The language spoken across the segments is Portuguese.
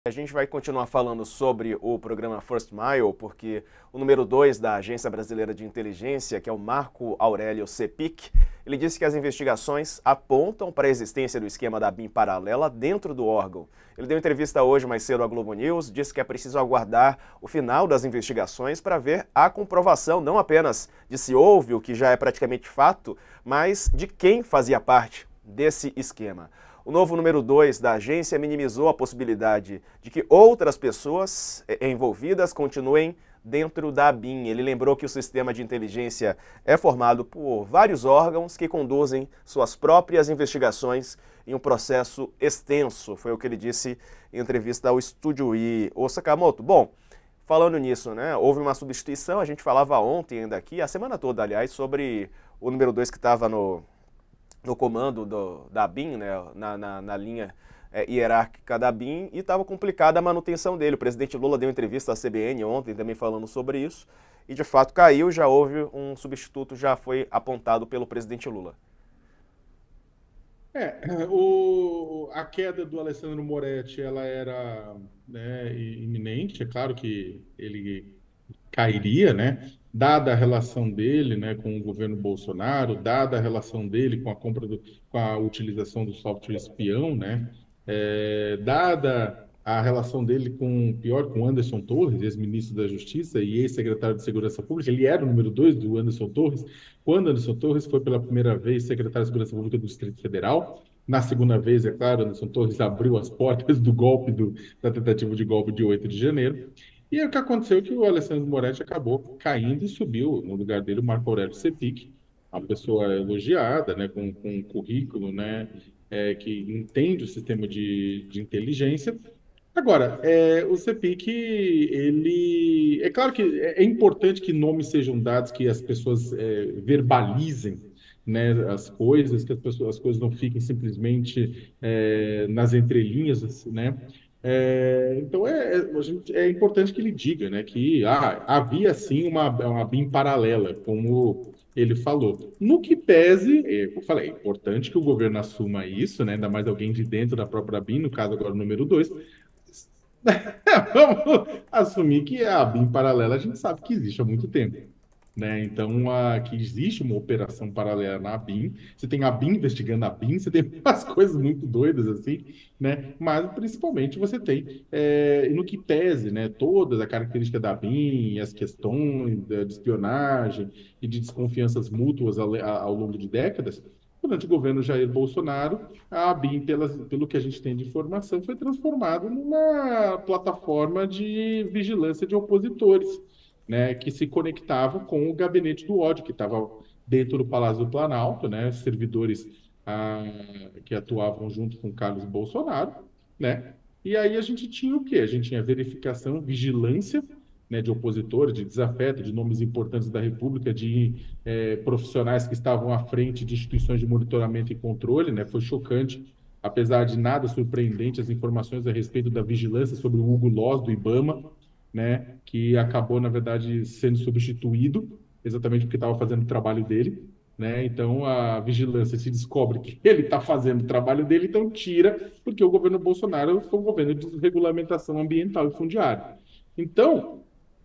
A gente vai continuar falando sobre o programa First Mile, porque o número 2 da Agência Brasileira de Inteligência, que é o Marco Aurélio Cepic, ele disse que as investigações apontam para a existência do esquema da BIM paralela dentro do órgão. Ele deu entrevista hoje mais cedo à Globo News, disse que é preciso aguardar o final das investigações para ver a comprovação, não apenas de se houve, o que já é praticamente fato, mas de quem fazia parte desse esquema. O novo número 2 da agência minimizou a possibilidade de que outras pessoas envolvidas continuem dentro da BIM. Ele lembrou que o sistema de inteligência é formado por vários órgãos que conduzem suas próprias investigações em um processo extenso. Foi o que ele disse em entrevista ao Estúdio I. Ô Sakamoto, bom, falando nisso, né, houve uma substituição, a gente falava ontem ainda aqui, a semana toda, aliás, sobre o número 2 que estava no comando da BIM, né, na linha hierárquica da BIM, e estava complicada a manutenção dele. O presidente Lula deu entrevista à CBN ontem também falando sobre isso, e de fato caiu, já houve um substituto, já foi apontado pelo presidente Lula. A queda do Alessandro Moretti, ela era, né, iminente. É claro que ele cairia, né? Dada a relação dele, né, com o governo Bolsonaro, dada a relação dele com a com a utilização do software espião, né? Dada a relação dele com Anderson Torres, ex-ministro da Justiça e ex-secretário de Segurança Pública. Ele era o número 2 do Anderson Torres, quando Anderson Torres foi pela primeira vez secretário de Segurança Pública do Distrito Federal. Na segunda vez, é claro, Anderson Torres abriu as portas do golpe, da tentativa de golpe de 8 de janeiro. E aí, o que aconteceu é que o Alessandro Moretti acabou caindo e subiu no lugar dele o Marco Aurélio Cepic, uma pessoa elogiada, né, com um currículo, né, que entende o sistema de inteligência. Agora, o Cepic, ele... É claro que é importante que nomes sejam dados, que as pessoas verbalizem, né, as coisas, que as coisas não fiquem simplesmente nas entrelinhas, né? Então, é importante que ele diga, né, que havia sim uma BIM paralela, como ele falou. No que pese, eu falei, é importante que o governo assuma isso, né, ainda mais alguém de dentro da própria BIM, no caso agora o número 2. Vamos assumir que a BIM paralela a gente sabe que existe há muito tempo, né? Então, que existe uma operação paralela na BIM. Você tem a BIM investigando a BIM, você tem umas coisas muito doidas assim, né? Mas principalmente você tem, no que pese, né, toda a característica da BIM, as questões de espionagem e de desconfianças mútuas ao longo de décadas. Durante o governo Jair Bolsonaro, a ABIN, pelo que a gente tem de informação, foi transformada numa plataforma de vigilância de opositores, né, que se conectava com o gabinete do ódio, que estava dentro do Palácio do Planalto, né, servidores ah, que atuavam junto com Carlos Bolsonaro, né, e aí a gente tinha o quê? A gente tinha verificação, vigilância, né, de opositores, de desafeto, de nomes importantes da República, de profissionais que estavam à frente de instituições de monitoramento e controle, né? Foi chocante, apesar de nada surpreendente, as informações a respeito da vigilância sobre o Hugo Loss do IBAMA, né? Que acabou, na verdade, sendo substituído, exatamente porque estava fazendo o trabalho dele. Né? Então, a vigilância se descobre que ele está fazendo o trabalho dele, então tira, porque o governo Bolsonaro foi um governo de desregulamentação ambiental e fundiária. Então,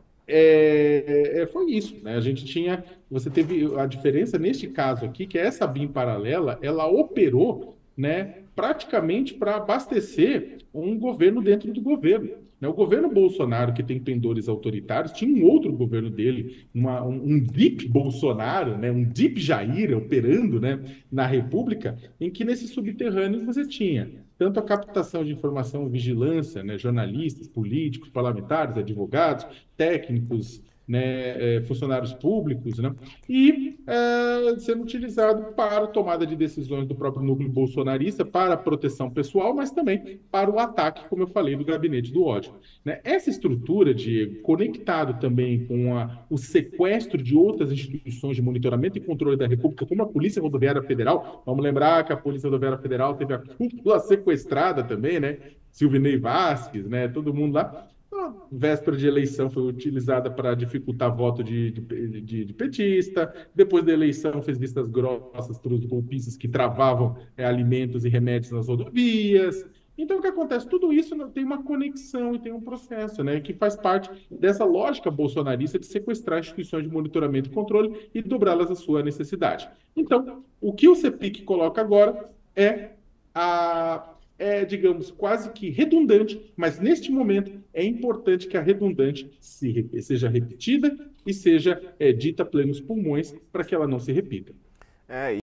foi isso, né? A gente tinha, você teve a diferença neste caso aqui, que essa BIM paralela, ela operou, né, praticamente para abastecer um governo dentro do governo. Né? O governo Bolsonaro, que tem pendores autoritários, tinha um outro governo dele, um Deep Bolsonaro, né, um Deep Jair operando, né, na República, em que nesses subterrâneos você tinha tanto a captação de informação, vigilância, né, jornalistas, políticos, parlamentares, advogados, técnicos, né, funcionários públicos, né, e sendo utilizado para tomada de decisões do próprio núcleo bolsonarista, para a proteção pessoal, mas também para o ataque, como eu falei, do gabinete do ódio. Né? Essa estrutura, Diego, conectado também com o sequestro de outras instituições de monitoramento e controle da República, como a Polícia Rodoviária Federal, vamos lembrar que a Polícia Rodoviária Federal teve a cúpula sequestrada também, né? Silvinei Vasquez, né? Todo mundo lá. A véspera de eleição foi utilizada para dificultar voto de petista. Depois da eleição, fez vistas grossas para os golpistas que travavam alimentos e remédios nas rodovias. Então, o que acontece? Tudo isso tem uma conexão e tem um processo, né, que faz parte dessa lógica bolsonarista de sequestrar instituições de monitoramento e controle e dobrá-las à sua necessidade. Então, o que o CEPIC coloca agora digamos, quase que redundante, mas neste momento é importante que a redundante seja repetida e seja dita a plenos pulmões para que ela não se repita. É,